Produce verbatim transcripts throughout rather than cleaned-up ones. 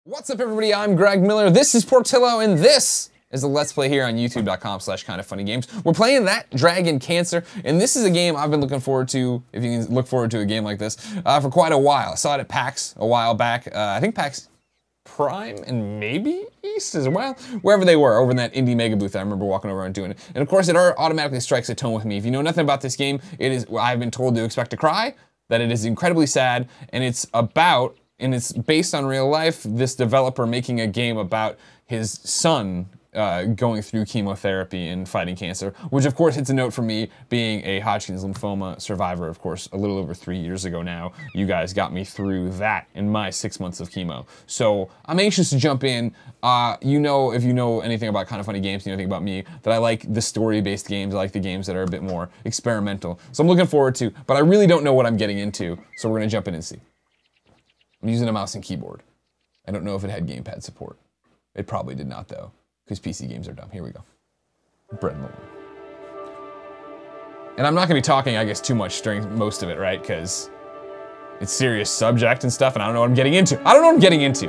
What's up, everybody? I'm Greg Miller. This is Portillo, and this is a Let's Play here on YouTube dot com slash kind of funny games. We're playing That Dragon Cancer, and this is a game I've been looking forward to, if you can look forward to a game like this, uh, for quite a while. I saw it at PAX a while back. Uh, I think PAX Prime and maybe East as well, wherever they were, over in that indie mega booth. I remember walking over and doing it. And of course, it automatically strikes a tone with me. If you know nothing about this game, it is, I've been told to expect to cry, that it is incredibly sad, and it's about, and it's based on real life, this developer making a game about his son uh, going through chemotherapy and fighting cancer, which of course hits a note for me being a Hodgkin's lymphoma survivor, of course, a little over three years ago now. You guys got me through that in my six months of chemo. So I'm anxious to jump in. Uh, you know, if you know anything about Kind of Funny Games, you know anything about me, that I like the story-based games, I like the games that are a bit more experimental. So I'm looking forward to, but I really don't know what I'm getting into, so we're gonna jump in and see. I'm using a mouse and keyboard. I don't know if it had gamepad support. It probably did not, though, because P C games are dumb. Here we go. Bread and Lord. And I'm not gonna be talking, I guess, too much during most of it, right? Because it's serious subject and stuff, and I don't know what I'm getting into. I don't know what I'm getting into.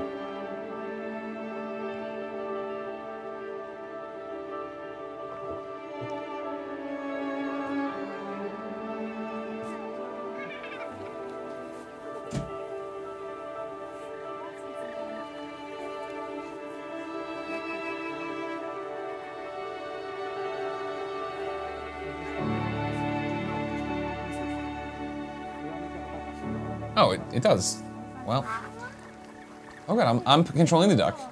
Oh, it, it does. Well. Oh god, I'm, I'm controlling the duck.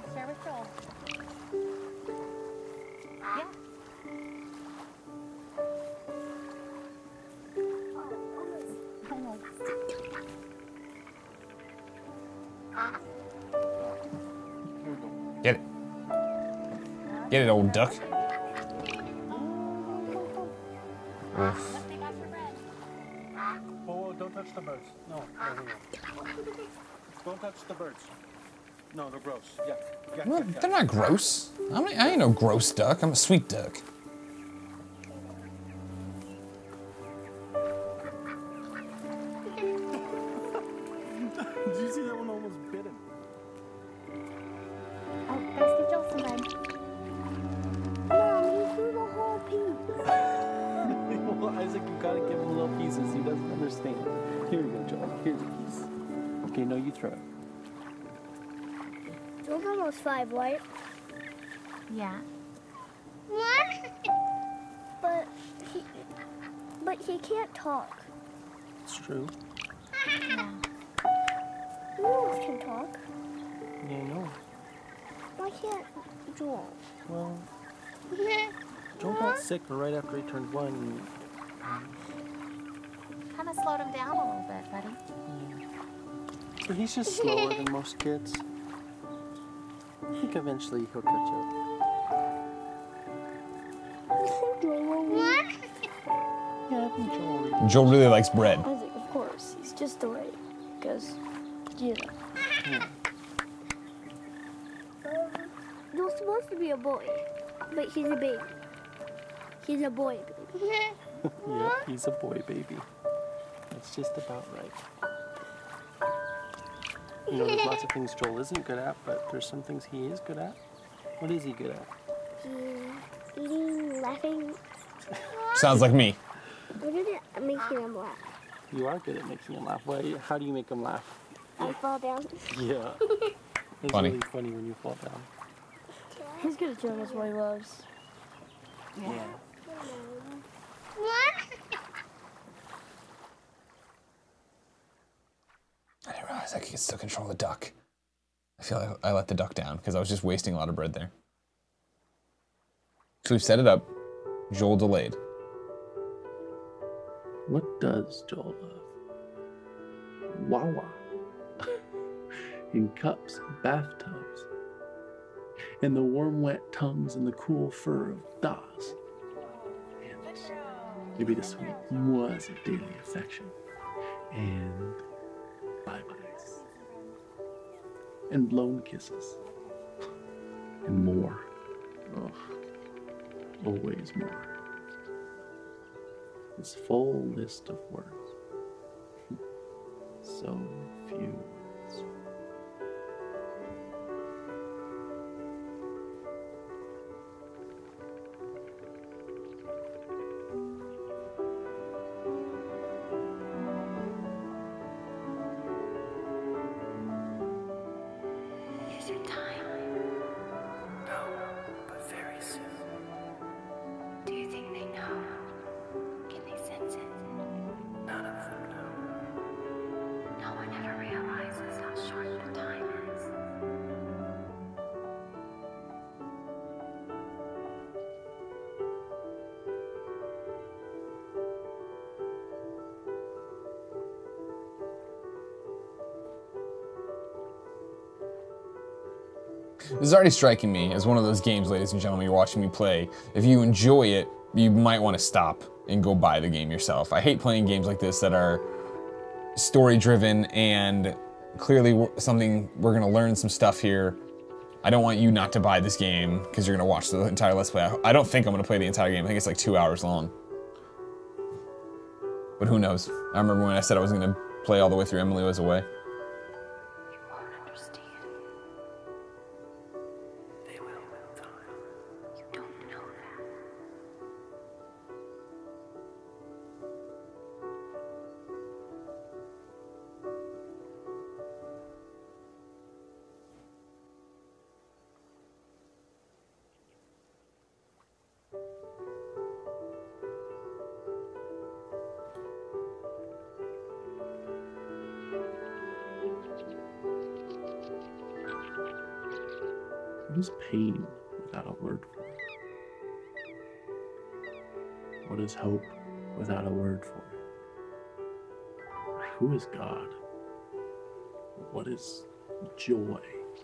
Get it. Get it, old duck. Oof. Don't touch the birds. No, no, no, no. Don't touch the birds. No, they're gross. Yeah. yeah, Well, yeah, yeah. they're not gross. I'm not, I ain't no gross duck. I'm a sweet duck. Did you see that one almost bit him? Oh, guys, get Joel some bread. Mom, you threw the whole piece. Well, Isaac, you gotta give him little pieces. He doesn't understand. Here you go, Joel. Here's a piece. Okay, no, you throw it. Joel's almost five, right? Yeah. What? But he, but he can't talk. It's true. Yeah. You almost can talk. Yeah, I know. Why can't Joel? Well, Joel got sick right after he turned one. Kind of slowed him down a little bit, buddy. But he's just slower than most kids. I think eventually he'll catch up. What? Yeah, I think Joel will. Joel really likes bread. Isaac, of course. He's just the way. Because, you know. Yeah. Joel's supposed to be a boy. But he's a baby. He's a boy baby. Yeah, he's a boy baby. That's just about right. You know, there's lots of things Joel isn't good at, but there's some things he is good at. What is he good at? He's eating, laughing. Sounds like me. I'm good at making him laugh. You are good at making him laugh. Why, how do you make him laugh? I fall down. Yeah. It's Funny. really funny when you fall down. He's good at showing us what he loves. Yeah. What? I didn't realize I could still control the duck. I feel like I let the duck down because I was just wasting a lot of bread there. So we've set it up. Joel delayed. What does Joel love? Wawa. In cups, bathtubs. And the warm, wet tongues and the cool fur of Das. And maybe the sweet moors of daily affection. And bye-byes. And blown kisses. And more. Oh, always more. This full list of words. So few. This is already striking me as one of those games, ladies and gentlemen, you're watching me play. If you enjoy it, you might want to stop and go buy the game yourself. I hate playing games like this that are story-driven and clearly something, we're gonna learn some stuff here. I don't want you not to buy this game because you're gonna watch the entire Let's Play. I don't think I'm gonna play the entire game. I think it's like two hours long. But who knows? I remember when I said I was gonna play all the way through, Emily was away. You won't understand. They will with time. You don't know that. What is pain without a word for it? What is hope without a word for it? Who is God? What is joy?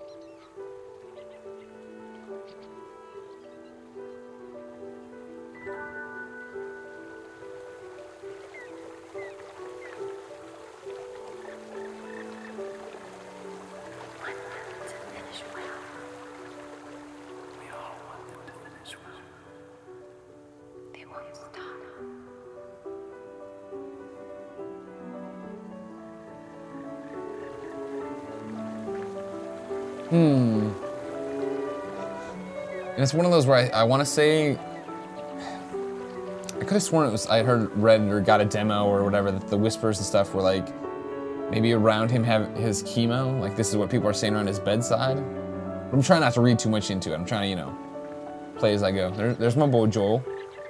Hmm. And it's one of those where I, I want to say, I could have sworn it was, I had heard, read, or got a demo or whatever, that the whispers and stuff were like, maybe around him have his chemo, like this is what people are saying around his bedside. But I'm trying not to read too much into it. I'm trying to, you know, play as I go. There, there's my boy Joel.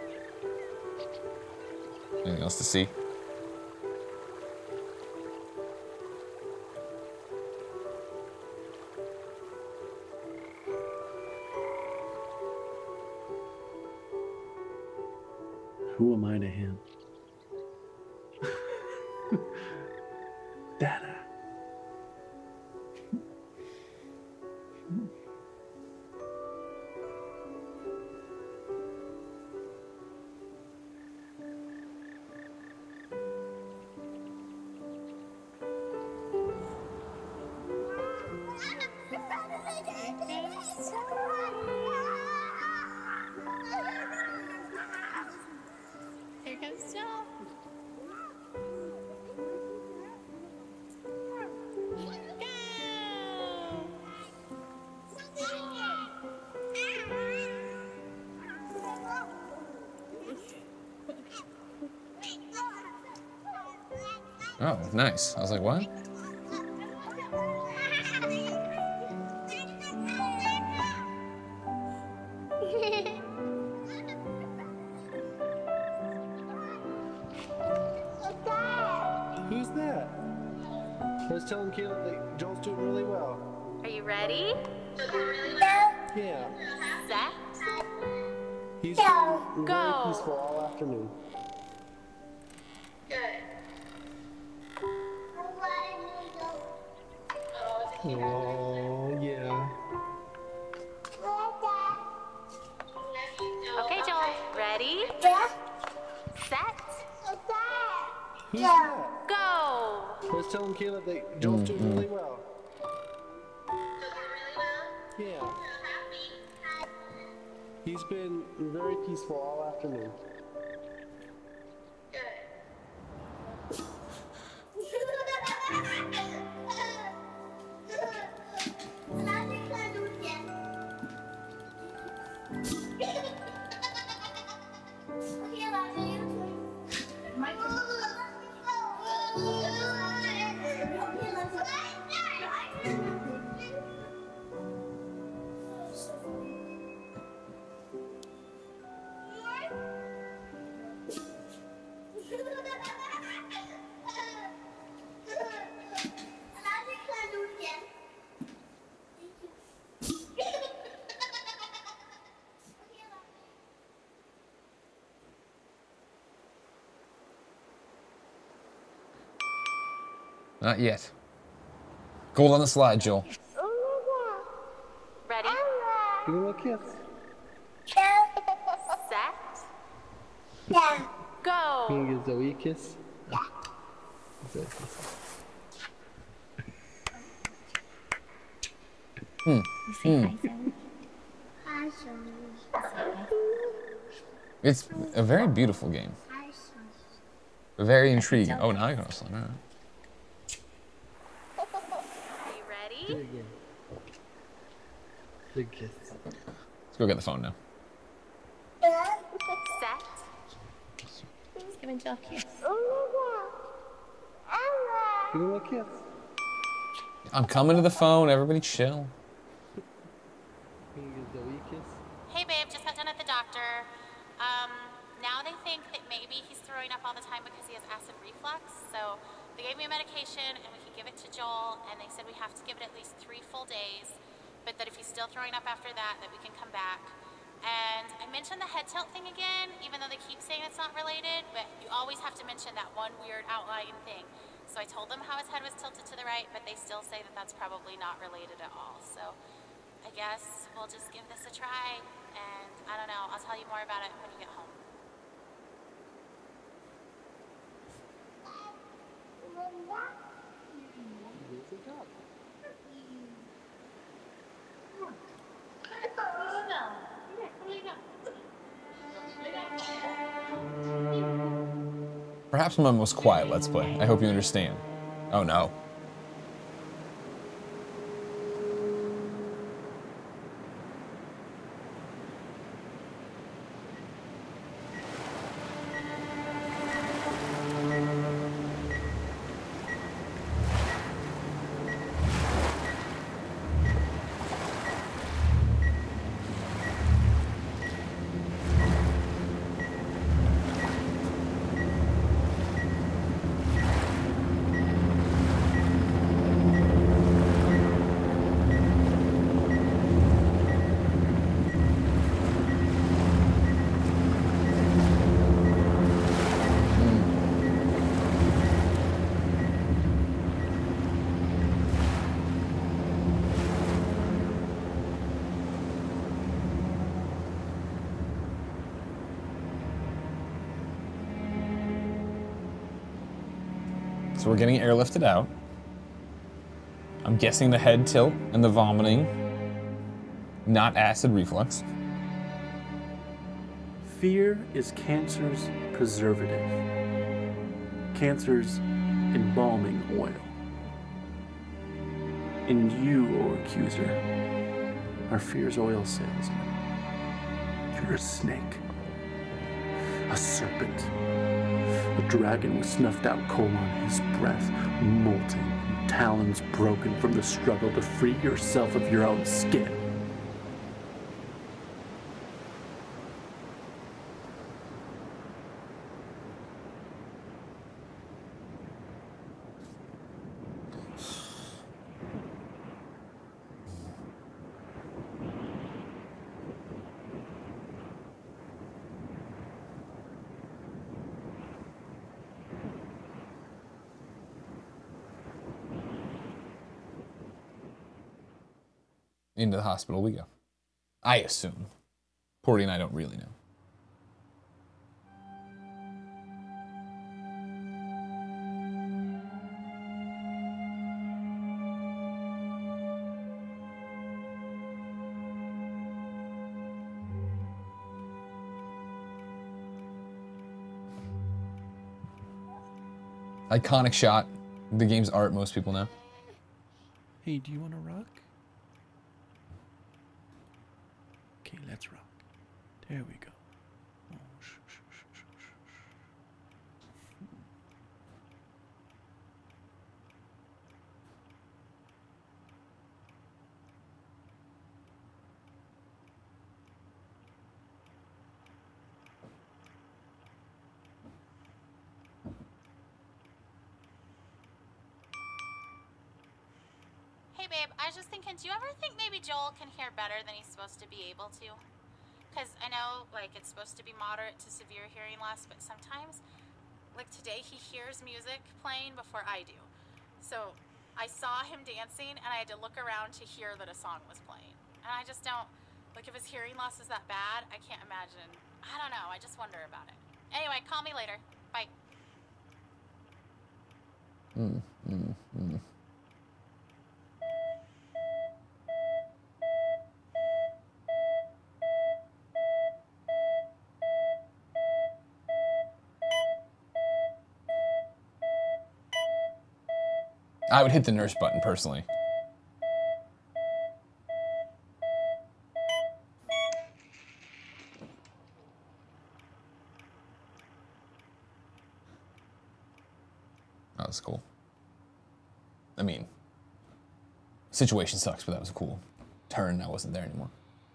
Anything else to see? Who am I to him? Dada. Here comes Joe. Oh, nice. I was like, what? Who's that? I was telling Caleb that Joel's doing really well. Are you ready? Yeah. Set. He's been very Go. peaceful all afternoon. Oh, yeah. Okay, Joel. Ready? Set. Who's that? Go. I was telling Caleb that Joel's doing really well. Yeah. He's been very peaceful all afternoon. Not yet. Gold on the slide, Joel. Ready? Ready? Give him a kiss. Set. Can Go. you give Zoe a kiss? Zoe a kiss. Hmm. Hmm. Hi, Zoe. It's a very beautiful game. Hi, Zoe. Very intriguing. Oh, now I can wrestle. All right. Are you Do it ready? again. Big kiss. Let's go get the phone now. Set. Just giving Jill a kiss. Give him a kiss. I'm coming to the phone. Everybody chill. Can you give Zoe a kiss? Hey babe, just got done at the doctor. Um, now they think that maybe he's throwing up all the time because he has acid reflux. So they gave me a medication and we could give it to Joel, and they said we have to give it at least three full days, but that if he's still throwing up after that, that we can come back. And I mentioned the head tilt thing again, even though they keep saying it's not related, but you always have to mention that one weird outlying thing. So I told them how his head was tilted to the right, but they still say that that's probably not related at all. So I guess we'll just give this a try, and I don't know, I'll tell you more about it when you get home. Perhaps my most quiet Let's Play. I hope you understand. Oh no. So we're getting airlifted out. I'm guessing the head tilt and the vomiting, not acid reflux. Fear is cancer's preservative. Cancer's embalming oil. And you, O accuser, are fear's oil salesman. You're a snake. A serpent. A dragon with snuffed out coal on his breath, molting, talons broken from the struggle to free yourself of your own skin. Into the hospital we go. I assume. Porty and I don't really know. Iconic shot. The game's art, most people know. Hey, do you want to rock? Okay, let's rock. There we go. Oh, shh, shh, shh, shh, shh, shh. Hey babe, I was just thinking, do you ever think maybe Joel can hear better than he's supposed to be able to? Because I know, like, it's supposed to be moderate to severe hearing loss, but sometimes, like today, he hears music playing before I do. So I saw him dancing, and I had to look around to hear that a song was playing. And I just don't, like if his hearing loss is that bad, I can't imagine. I don't know, I just wonder about it. Anyway, call me later. Bye. Mm, mm, mm. I would hit the nurse button personally. That was cool. I mean, situation sucks, but that was a cool turn. I wasn't there anymore.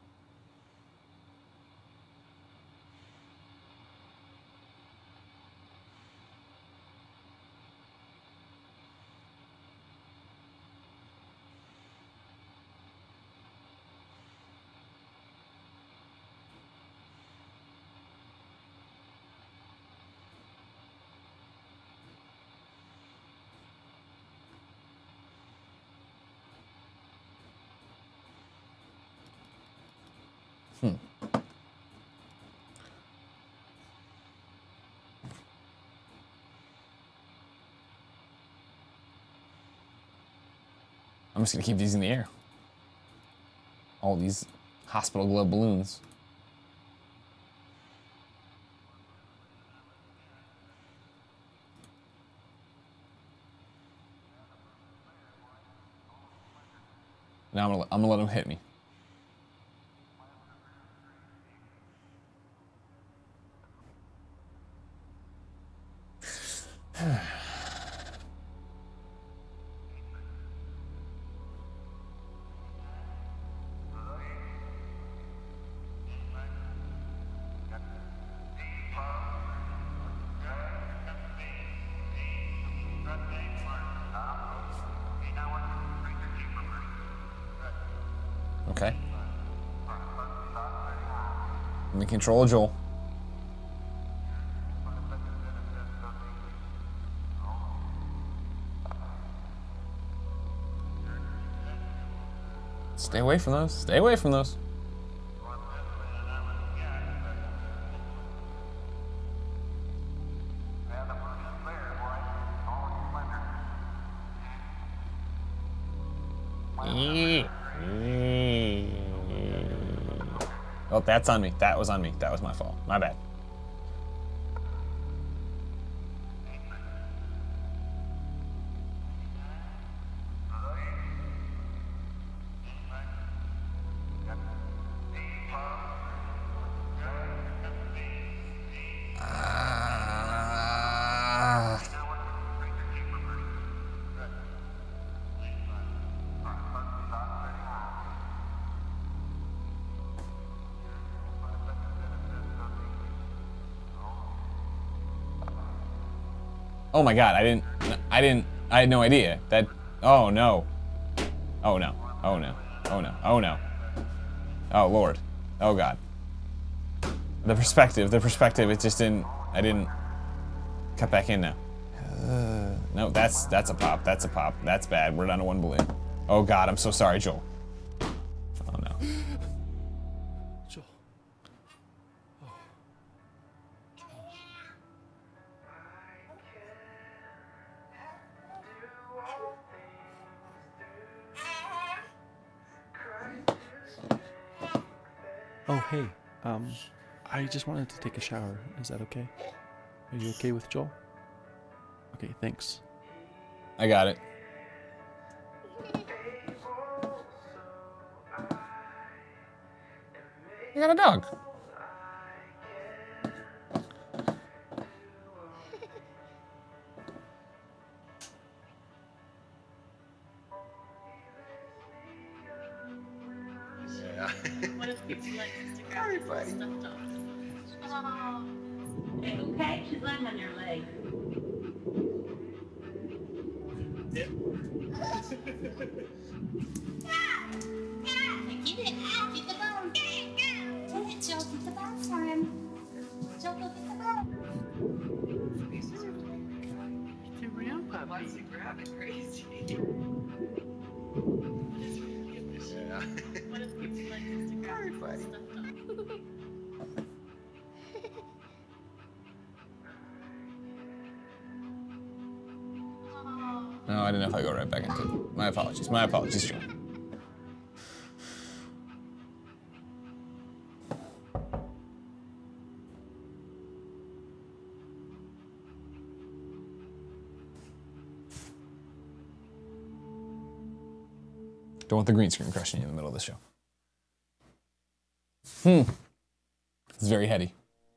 Hmm. I'm just gonna keep these in the air. All these hospital glove balloons. Now I'm gonna, I'm gonna let them hit me. Okay. Let me control Joel. Stay away from those. Stay away from those. Oh, that's on me. That was on me. That was my fault. My bad. Oh my God, I didn't, I didn't, I had no idea. That, oh no. Oh no, oh no, oh no, oh no. Oh Lord, oh God. The perspective, the perspective, it just didn't, I didn't cut back in now. Uh, no, that's, that's a pop, that's a pop. That's bad, we're down to one balloon. Oh God, I'm so sorry, Joel. Oh no. Joel. Oh. Oh, hey. Um, I just wanted to take a shower. Is that okay? Are you okay with Joel? Okay, thanks. I got it. You got a dog. Yeah. What if people like to grab this stuffed dog? Oh. Hey, okay, she's laying on your leg. Dip. Get it, get the bone. Get it, Joe, get the bone for him. Joe, go get the bone. These are the real puppy. Why is he grabbing crazy? What if people very funny. No, I didn't know if I go right back into it. My apologies. My apologies, Joe. Don't want the green screen crushing you in the middle of the show. Hmm. It's very heady.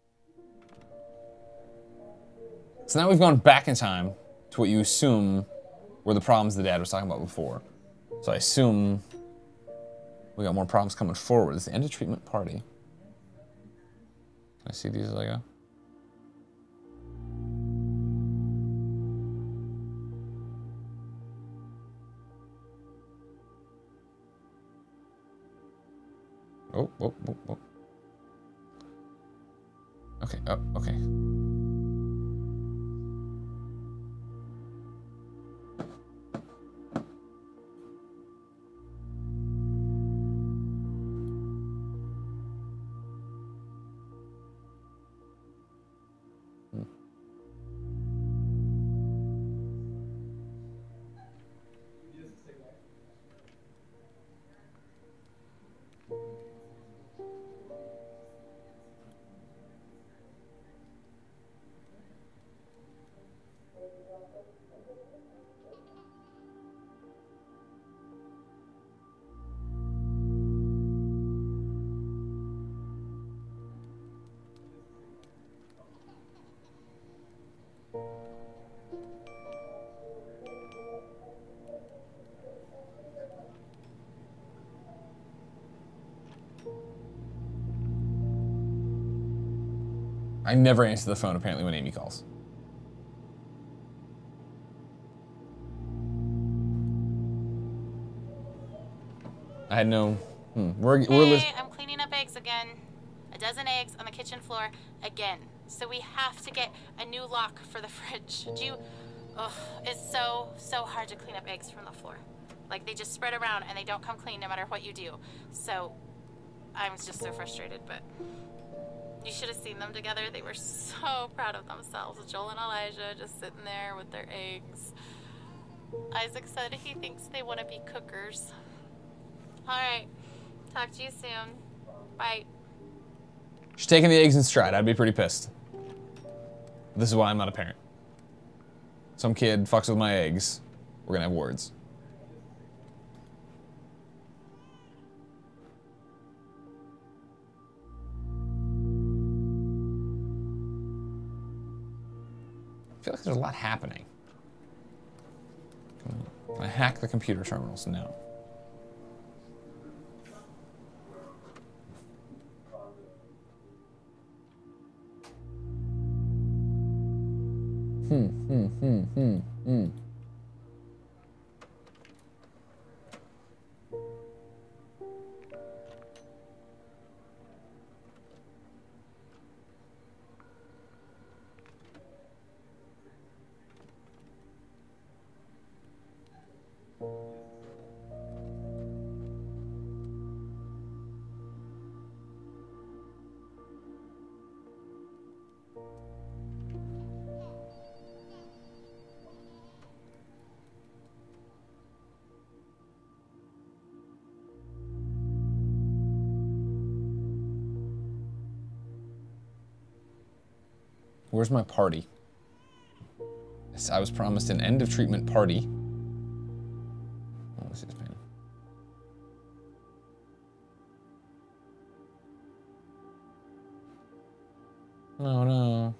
So now we've gone back in time to what you assume were the problems the dad was talking about before. So I assume we got more problems coming forward. It's the end of treatment party. Can I see these as I go? Oh, oh, oh, oh. Okay, oh, okay. I never answer the phone, apparently, when Amy calls. I had no... Hmm. We're, we're Hey, I'm cleaning up eggs again. A dozen eggs on the kitchen floor again. So we have to get a new lock for the fridge. Do you... Ugh, it's so, so hard to clean up eggs from the floor. Like, they just spread around and they don't come clean no matter what you do. So, I'm just so frustrated, but... You should have seen them together. They were so proud of themselves. Joel and Elijah just sitting there with their eggs. Isaac said he thinks they want to be cookers. All right. Talk to you soon. Bye. She's taking the eggs in stride. I'd be pretty pissed. This is why I'm not a parent. Some kid fucks with my eggs. We're gonna have words. I feel like there's a lot happening. Can I, can I hack the computer terminals? No. Hmm, hmm, hmm, hmm, hmm. Where's my party? I was promised an end of treatment party. Oh, this is pain. No, no.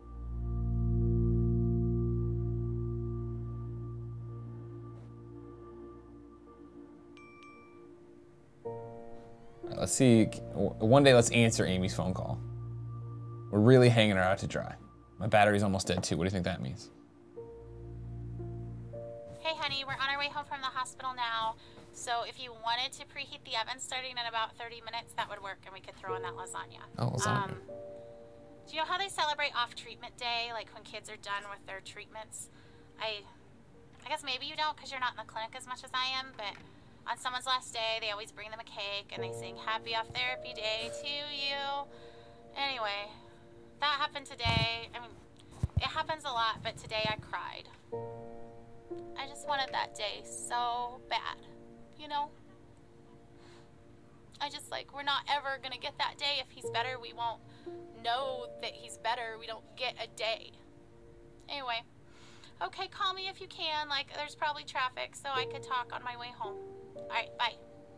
All right, let's see. One day, let's answer Amy's phone call. We're really hanging her out to dry. My battery's almost dead too. What do you think that means? Hey, honey, we're on our way home from the hospital now. So if you wanted to preheat the oven starting in about thirty minutes, that would work, and we could throw in that lasagna. Oh, lasagna. Um, do you know how they celebrate off-treatment day, like when kids are done with their treatments? I, I guess maybe you don't because you're not in the clinic as much as I am, but On someone's last day, they always bring them a cake and they sing happy off therapy day to you. Anyway, that happened today. I mean, it happens a lot, but today I cried. I just wanted that day so bad, you know? I just like, we're not ever gonna get that day. If he's better, we won't know that he's better. We don't get a day. Anyway, okay, call me if you can. Like, there's probably traffic, so I could talk on my way home. All right, bye.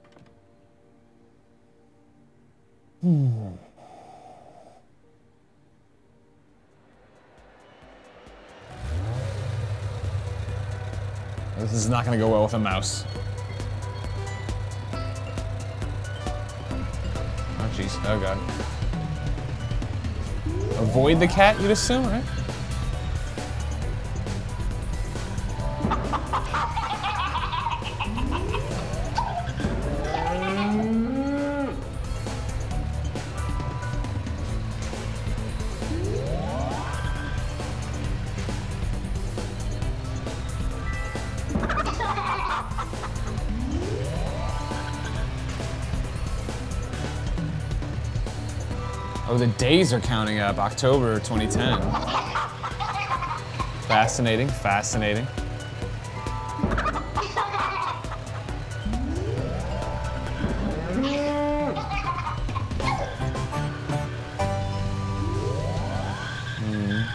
This is not gonna go well with a mouse. Oh jeez, oh god. Avoid the cat, you'd assume, right? Oh, the days are counting up. October twenty ten. Fascinating, fascinating. Hmm.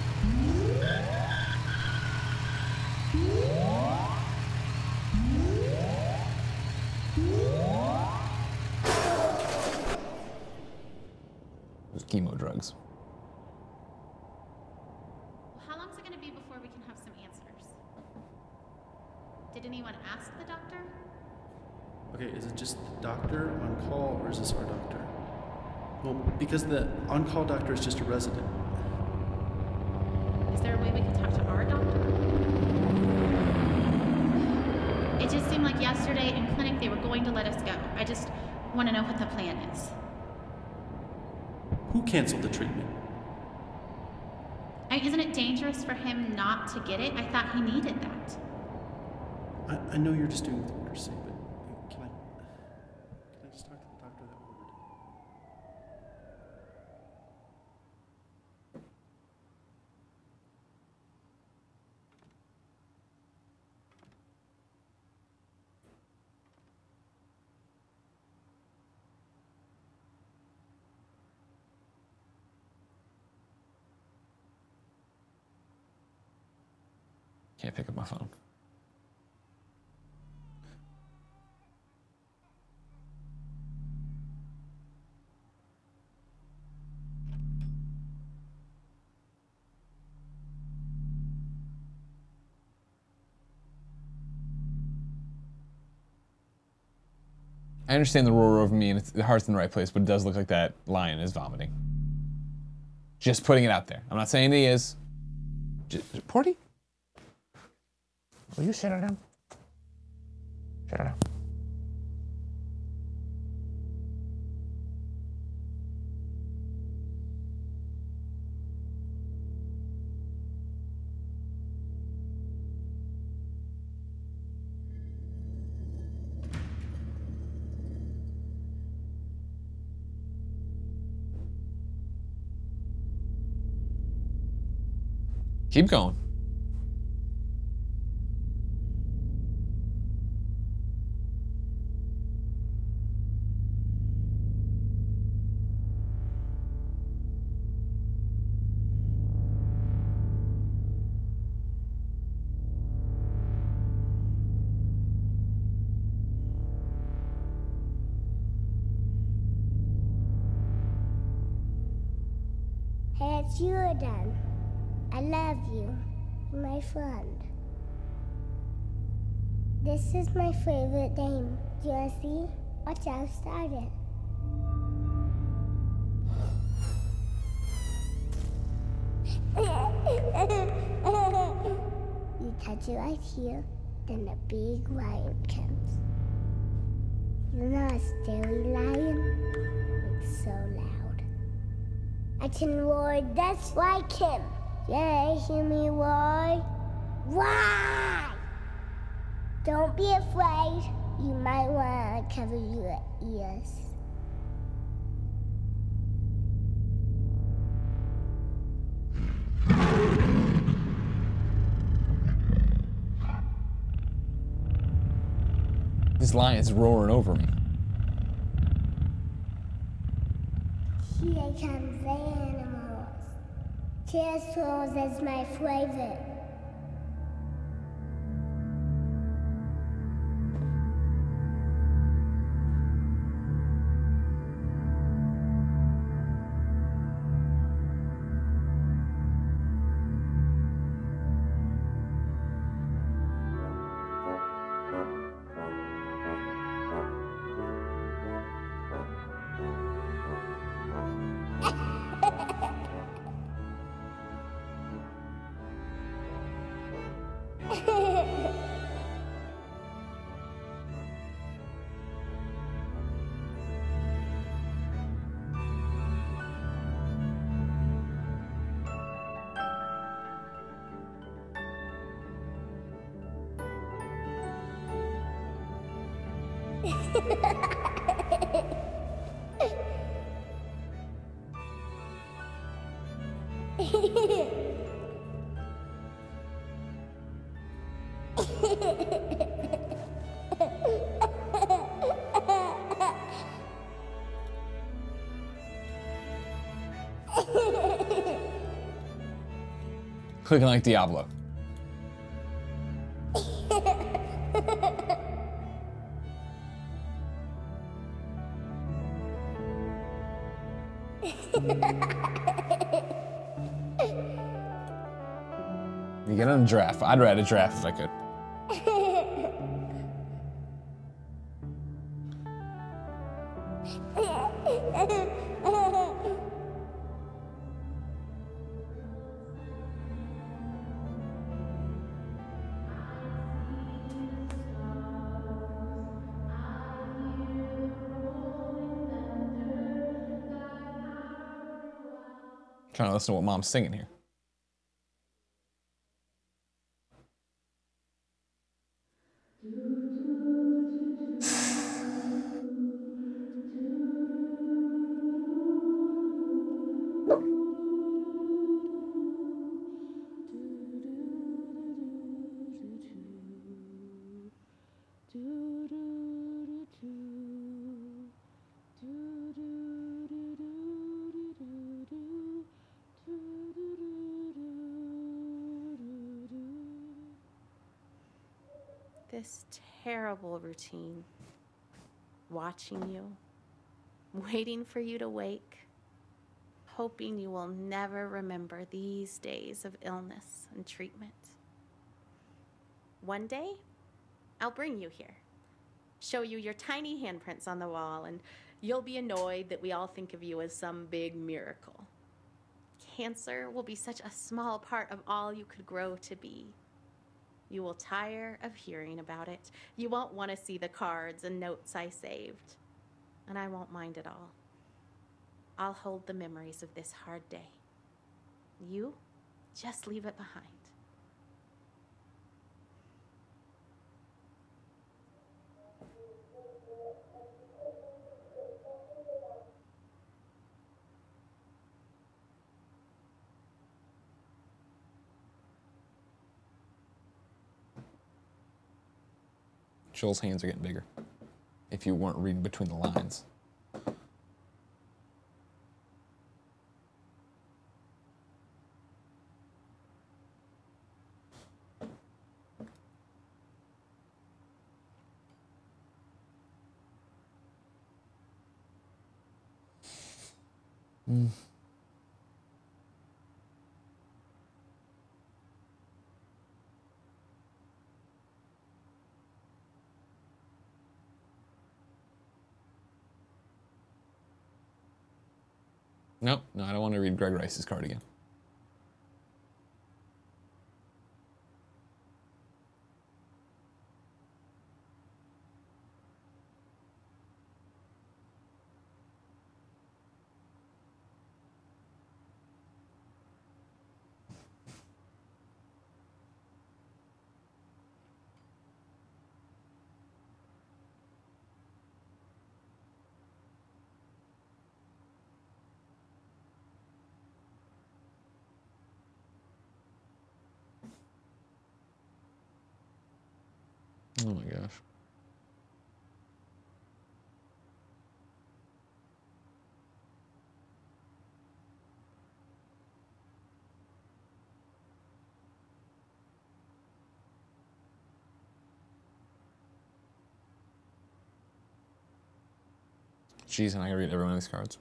Chemo drugs. How long is it going to be before we can have some answers? Did anyone ask the doctor? Okay, is it just the doctor on call, or is this our doctor? Well, because the on-call doctor is just a resident. Is there a way we can talk to our doctor? It just seemed like yesterday in clinic they were going to let us go. I just want to know what the plan is. Who canceled the treatment? I mean, isn't it dangerous for him not to get it? I thought he needed that. I, I know you're just doing what the orders say, but can I, can I just talk to the doctor that ordered it? Can't pick up my phone. I understand the roar over me and it's, the heart's in the right place, but it does look like that lion is vomiting. Just putting it out there. I'm not saying he is. Just, Porty? Will you sit down? Sit down. Keep going. Hey, it's you again. I love you, my friend. This is my favorite game. Do you want to see? Watch how I started. You touch it right here, then the big lion comes. You know a scary lion? It's so loud. I can roar just like him. Yeah, hear me roar? Why? Don't be afraid. you might want to cover your ears. This lion's roaring over me. Here comes the animals. Turtles is my favorite. Clicking like Diablo. You get on a giraffe. I'd ride a giraffe if I could. Trying to listen to what mom's singing here. This terrible routine, watching you, waiting for you to wake, hoping you will never remember these days of illness and treatment. One day, I'll bring you here, show you your tiny handprints on the wall, and you'll be annoyed that we all think of you as some big miracle. Cancer will be such a small part of all you could grow to be. You will tire of hearing about it. You won't want to see the cards and notes I saved. And I won't mind at all. I'll hold the memories of this hard day. You just leave it behind. Joel's hands are getting bigger. If you weren't reading between the lines. Mm. Nope, no, I don't want to read Greg Rice's card again. Oh my gosh. Jeez, and I gotta read every one of these cards.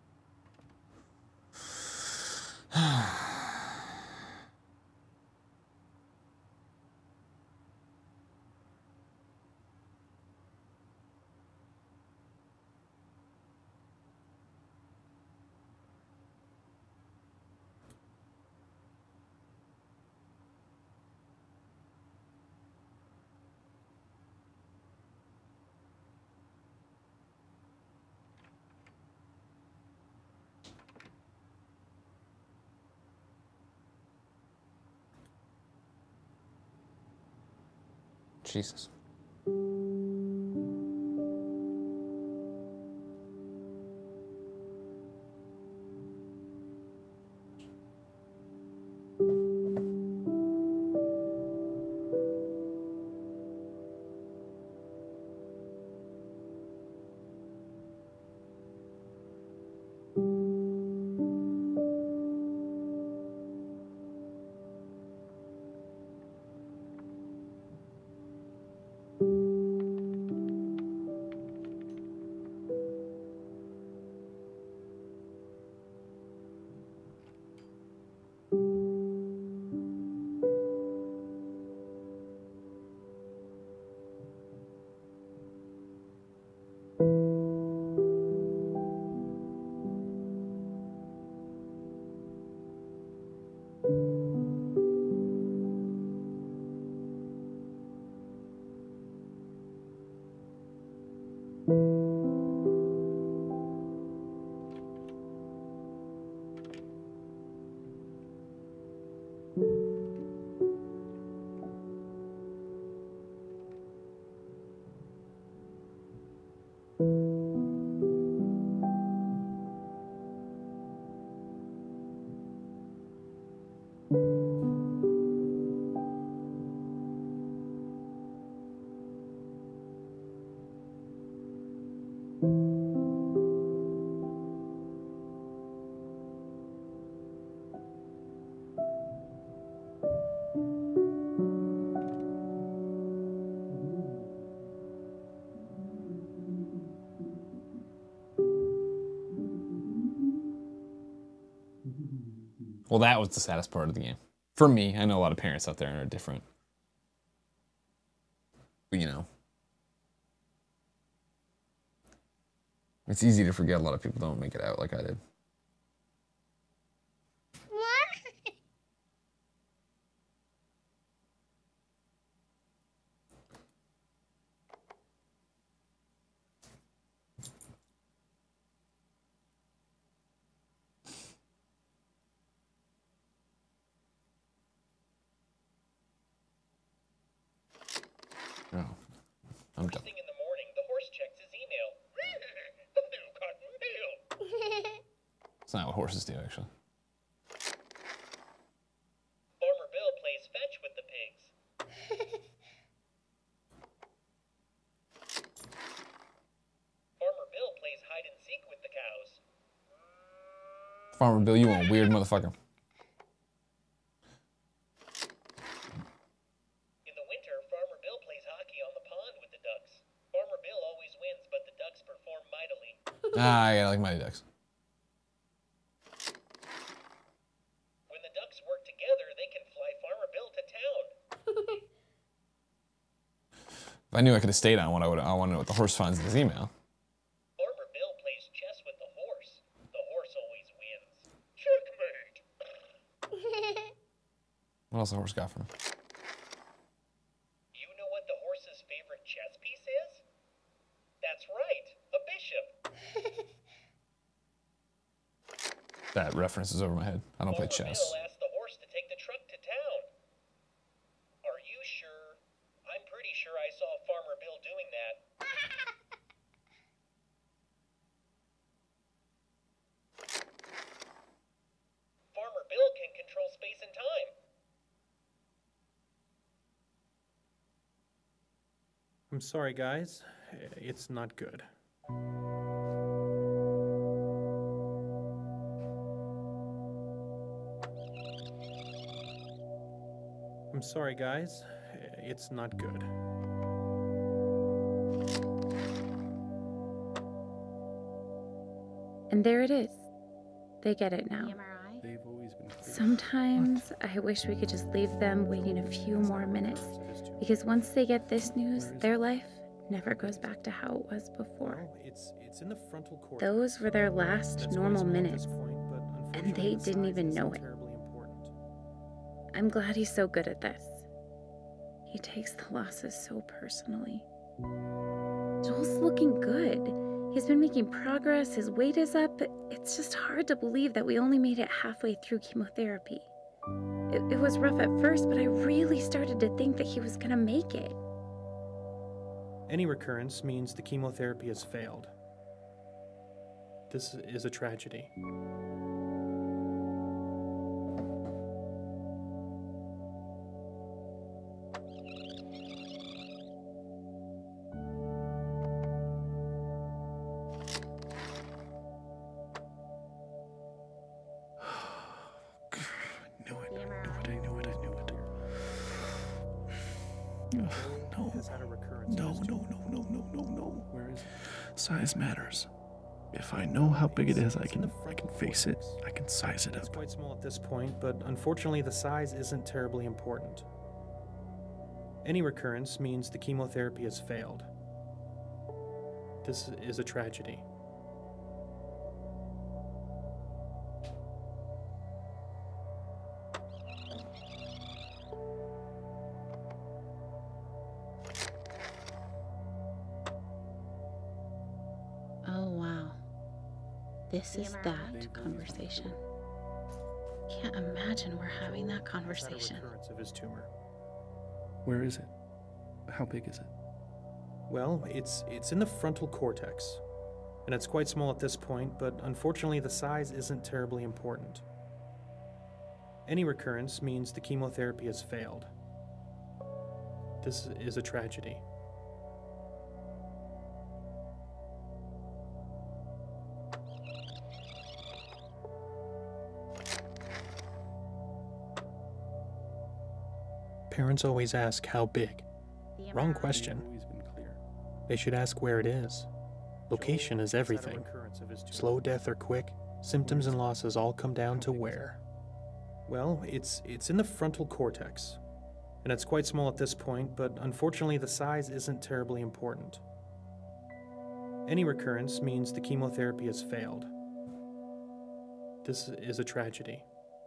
Jesus. Well, that was the saddest part of the game. For me, I know a lot of parents out there are different. But, you know. It's easy to forget a lot of people don't make it out like I did. Oh, I'm done. First thing in the morning, the horse checks his email. The new cotton mail. It's not what horses do, actually. Farmer Bill plays fetch with the pigs. Farmer Bill plays hide and seek with the cows. Farmer Bill, you a weird motherfucker. In the winter, Farmer Bill plays hockey on the pond with the ducks. Farmer Bill always wins, but the ducks perform mightily. Ah, yeah, I like Mighty Ducks. When the ducks work together, they can fly Farmer Bill to town. If I knew I could have stayed on what I would, I want to know what the horse finds in his email. Farmer Bill plays chess with the horse. The horse always wins. Checkmate. What else the horse got for him? You know what the horse's favorite chess piece is? That's right, a bishop. That reference is over my head. I don't play Farmer chess. Bill asked the horse to take the truck to town. Are you sure? I'm pretty sure I saw Farmer Bill doing that. Farmer Bill can control space and time. I'm sorry, guys. It's not good. I'm sorry, guys. It's not good. And there it is. They get it now. They've always been clear. Sometimes I wish we could just leave them waiting a few more minutes, because once they get this news, their life never goes back to how it was before. Well, it's, it's in the frontal cortex. Those were their last That's normal quite small at minutes, this point, but and they unfortunately the didn't size even isn't know it. terribly important. I'm glad he's so good at this. He takes the losses so personally. Joel's looking good. He's been making progress, his weight is up, but it's just hard to believe that we only made it halfway through chemotherapy. It, it was rough at first, but I really started to think that he was gonna make it. Any recurrence means the chemotherapy has failed. This is a tragedy. No, no, no, no, no, no, no. Where is it? Size matters. If I know how big it is, I can I can face it. I can size it It's up. quite small at this point, but unfortunately the size isn't terribly important. Any recurrence means the chemotherapy has failed. This is a tragedy. Oh, wow. This is that conversation. Can't imagine we're having that conversation. Had a recurrence of his tumor. Where is it? How big is it? Well, it's it's in the frontal cortex, and it's quite small at this point, but unfortunately the size isn't terribly important. Any recurrence means the chemotherapy has failed. This is a tragedy. Parents always ask how big. Wrong question. Always been clear. They should ask where it is. Location is everything. Slow death or quick, symptoms and losses all come down to where. Well, it's it's in the frontal cortex, and it's quite small at this point, but unfortunately the size isn't terribly important. Any recurrence means the chemotherapy has failed. This is a tragedy.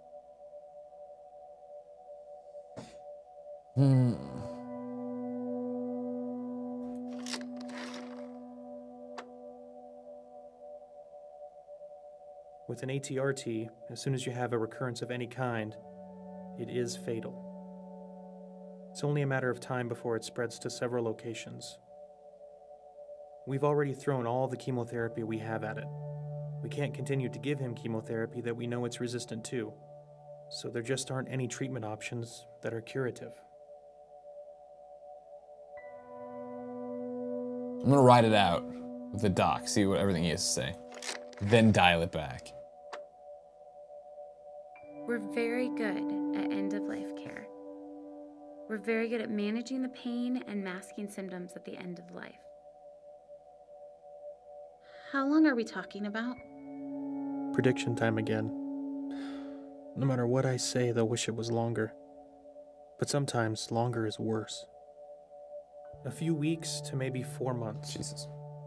Hmm. With an A T R T, as soon as you have a recurrence of any kind, it is fatal. It's only a matter of time before it spreads to several locations. We've already thrown all the chemotherapy we have at it. We can't continue to give him chemotherapy that we know it's resistant to, so there just aren't any treatment options that are curative. I'm gonna ride it out with the doc, see what everything he has to say, then dial it back. We're very good at end-of-life care. We're very good at managing the pain and masking symptoms at the end of life. How long are we talking about? Prediction time again. No matter what I say, they'll wish it was longer. But sometimes longer is worse. A few weeks to maybe four months. Jesus.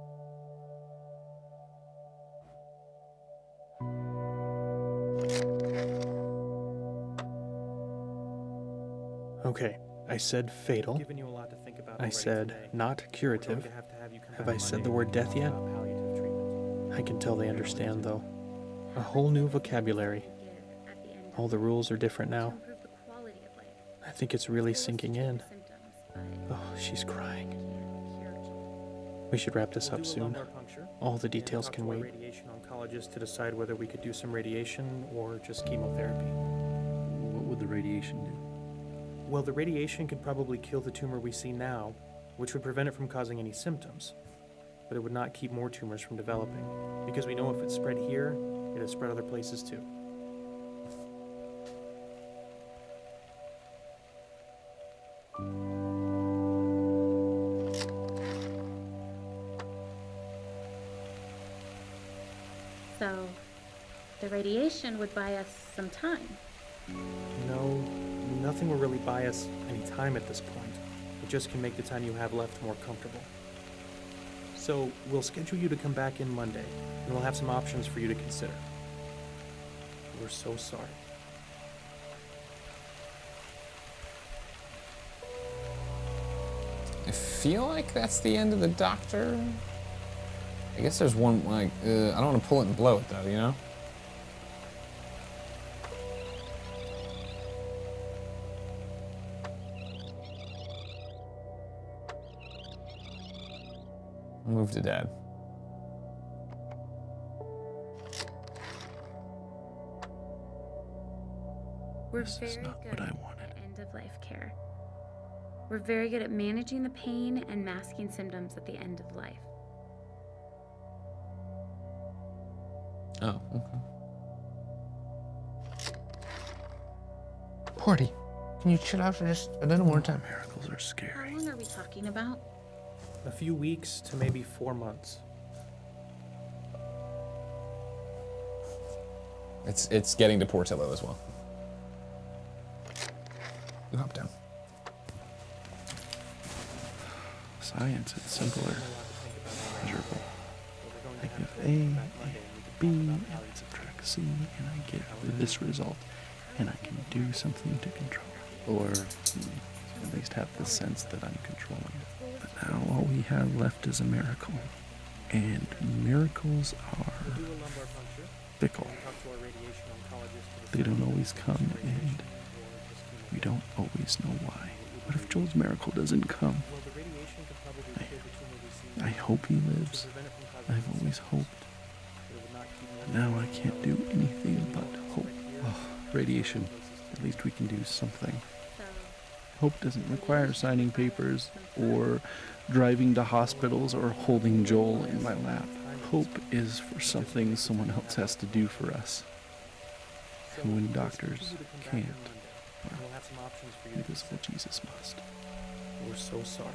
Okay, I said fatal. I said not curative. Have I said the word death yet? I can tell they understand, though. A whole new vocabulary. All the rules are different now. I think it's really sinking in. Oh, she's crying. We should wrap this up soon. All the details can wait. Radiation oncologist to decide whether we could do some radiation or just chemotherapy. What would the radiation do? Well, the radiation could probably kill the tumor we see now, which would prevent it from causing any symptoms, but it would not keep more tumors from developing, because we know if it spread here, it has spread other places too. So, the radiation would buy us some time. No, nothing will really buy us any time at this point. It just can make the time you have left more comfortable. So, we'll schedule you to come back in Monday, and we'll have some options for you to consider. We're so sorry. I feel like that's the end of the doctor. I guess there's one, like, uh, I don't want to pull it and blow it, though, you know? Move to Dad. We're This very is not good what I wanted. at end-of-life care. We're very good at managing the pain and masking symptoms at the end of life. Oh, okay. Porty, can you chill out for just a little more time? Miracles are How scary. long are we talking about? A few weeks to maybe four months. It's it's getting to Portillo as well. You hop down. Science is simpler, measurable. I give A, A, B, and I subtract C, and I get this result, and I can do something to control it. Or hmm, at least have the sense that I'm controlling it. But now all we have left is a miracle. And miracles are fickle. They don't always come, and we don't always know why. What if Joel's miracle doesn't come? I, I hope he lives. I've always hoped. But now I can't do anything but hope. Oh, radiation. At least we can do something. Hope doesn't require signing papers or driving to hospitals or holding Joel in my lap. Hope is for something someone else has to do for us. And when doctors can't, well, invisible Jesus must. We're so sorry.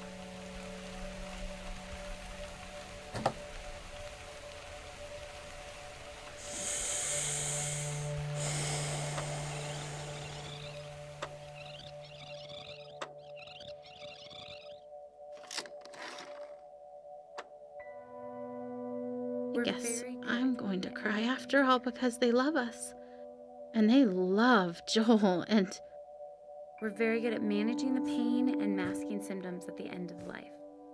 I guess I'm going to cry after all because they love us. And they love Joel, and we're very good at managing the pain and masking symptoms at the end of life.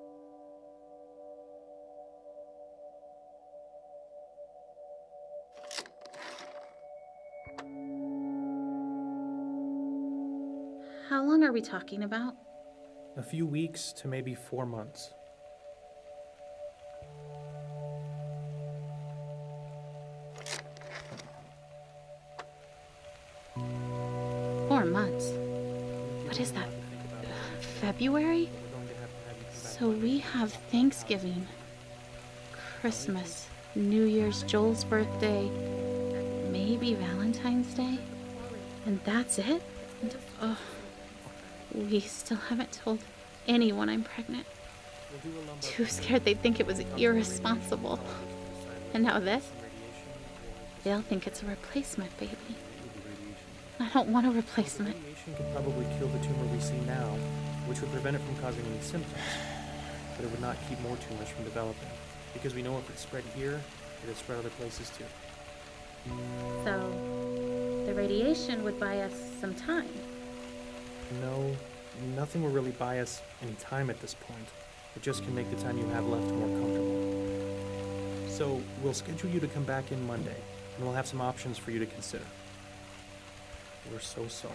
How long are we talking about? A few weeks to maybe four months. Four months. What is that? February? So we have Thanksgiving, Christmas, New Year's, Joel's birthday, maybe Valentine's Day, and that's it? Oh, we still haven't told anyone I'm pregnant. Too scared they'd think it was irresponsible. And now this? They'll think it's a replacement baby. I don't want a replacement. Radiation could probably kill the tumor we see now, which would prevent it from causing any symptoms, but it would not keep more tumors from developing, because we know if it spread here, it would spread other places too. So, the radiation would buy us some time. No, nothing will really buy us any time at this point. It just can make the time you have left more comfortable. So, we'll schedule you to come back in Monday, and we'll have some options for you to consider. We're so sorry.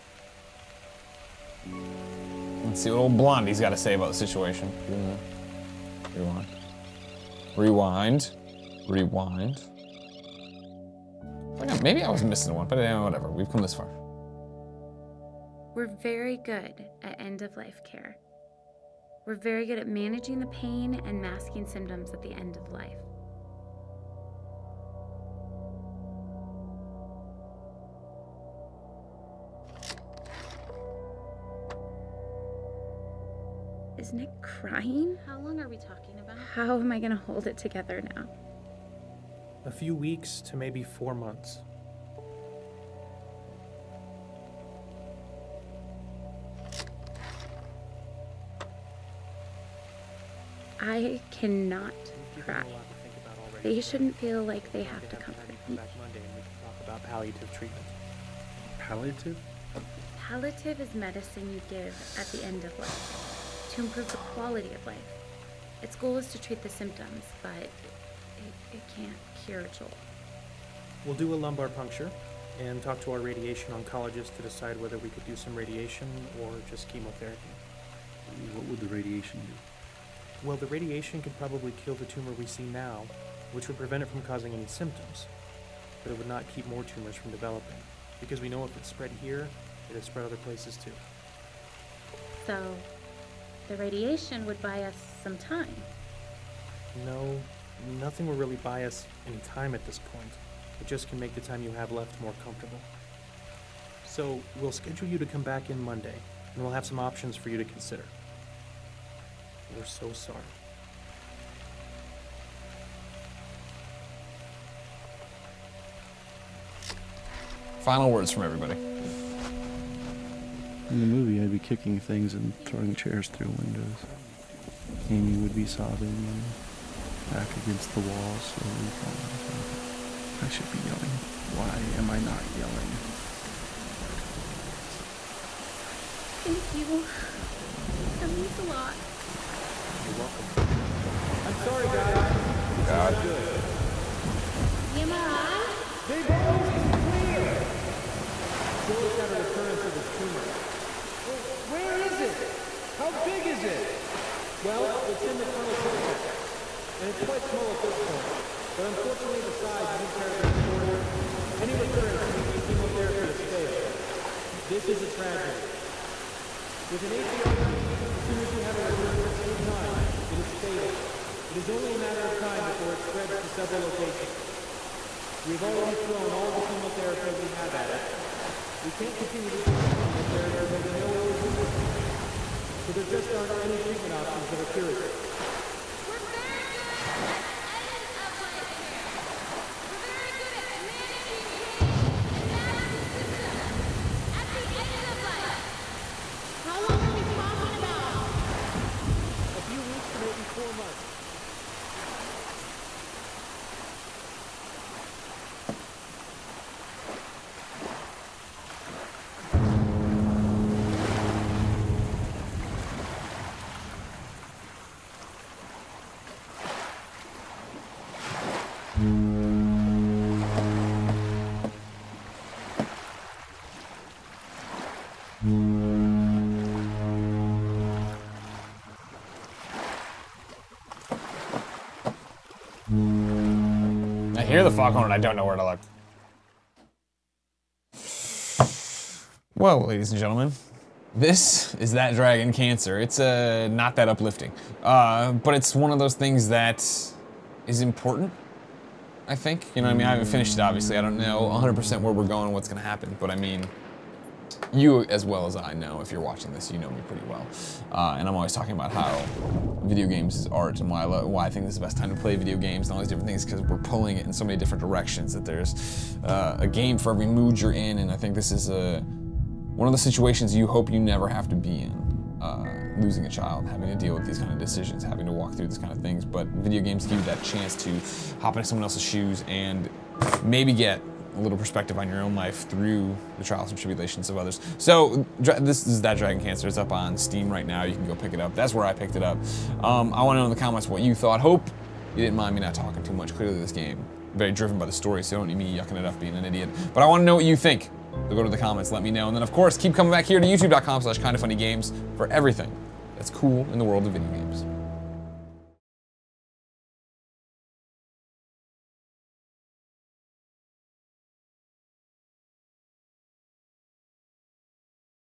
Let's see what old Blondie's got to say about the situation. Rewind. Rewind. Rewind. Rewind. Maybe I was missing one, but anyway, whatever. We've come this far. We're very good at end-of-life care. We're very good at managing the pain and masking symptoms at the end of life. Is Nick crying? How long are we talking about? How am I gonna hold it together now? A few weeks to maybe four months. I cannot cry. They shouldn't feel like they have to comfort me. Back Monday and we can talk about palliative treatment. Palliative? Palliative is medicine you give at the end of life to improve the quality of life. Its goal is to treat the symptoms, but it, it can't cure Joel. We'll do a lumbar puncture and talk to our radiation oncologist to decide whether we could do some radiation or just chemotherapy. What would the radiation do? Well, the radiation could probably kill the tumor we see now, which would prevent it from causing any symptoms, but it would not keep more tumors from developing, because we know if it's spread here, it has spread other places too. So, the radiation would buy us some time. No, nothing will really buy us any time at this point. It just can make the time you have left more comfortable. So, we'll schedule you to come back in Monday, and we'll have some options for you to consider. We're so sorry. Final words from everybody. In the movie, I'd be kicking things and throwing chairs through windows. Amy would be sobbing and back against the wall, slowly falling. I should be yelling. Why am I not yelling? Thank you. That means a lot. You're welcome. I'm sorry, guys. It's God. not good. Am I? They've always been clear. Joel's got a recurrence of his tumor. Well, where is it? How big is it? Well, it's in the frontal cortex, and it's quite small at this point. But unfortunately, the size isn't terribly important. Any recurrence means the chemotherapy has failed. This is a tragedy. With an A T R T, as soon as you have a recurrence at any time, it is fatal. It is only a matter of time before it spreads to several locations. We've already thrown all the chemotherapy we have at it. We can't continue to do chemotherapy because there's no way to do it. So there just aren't any treatment options that are curative. We're very good at edit of life here. We're very good at managing pain and masking symptoms at the end of life. How long are we talking about? A few weeks to maybe four months. I hear the foghorn and I don't know where to look. Well, ladies and gentlemen, this is That Dragon Cancer. It's uh, not that uplifting, uh, but it's one of those things that is important, I think. You know what I mean? I haven't finished it, obviously. I don't know one hundred percent where we're going, what's going to happen, but I mean, you as well as I know, if you're watching this, you know me pretty well. Uh, and I'm always talking about how video games is art and why I, love, why I think this is the best time to play video games and all these different things, because we're pulling it in so many different directions, that there's uh, a game for every mood you're in, and I think this is a, one of the situations you hope you never have to be in. Uh, losing a child, having to deal with these kind of decisions, having to walk through these kind of things, but video games give you that chance to hop into someone else's shoes and maybe get a little perspective on your own life through the trials and tribulations of others. So this is That Dragon Cancer. It's up on Steam right now. You can go pick it up. That's where I picked it up. Um, I want to know in the comments what you thought. Hope you didn't mind me not talking too much. Clearly this game, very driven by the story, so you don't need me yucking it up being an idiot. But I want to know what you think. So go to the comments, let me know. And then of course, keep coming back here to youtube dot com slash kinda funny games for everything that's cool in the world of video games.